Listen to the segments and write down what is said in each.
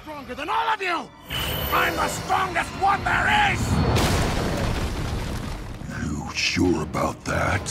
stronger than all of you! I'm the strongest one there is! You sure about that?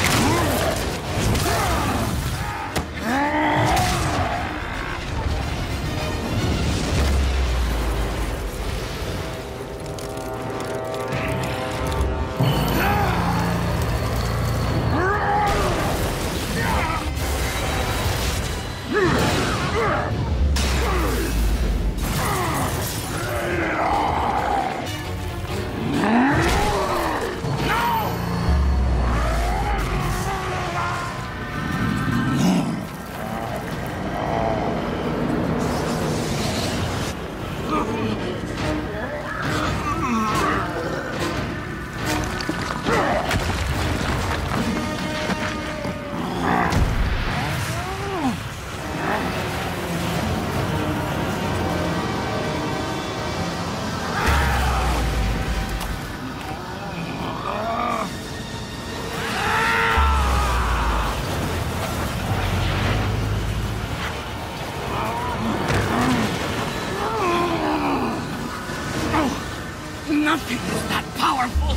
Nothing is that powerful!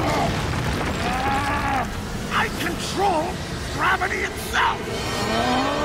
I control gravity itself!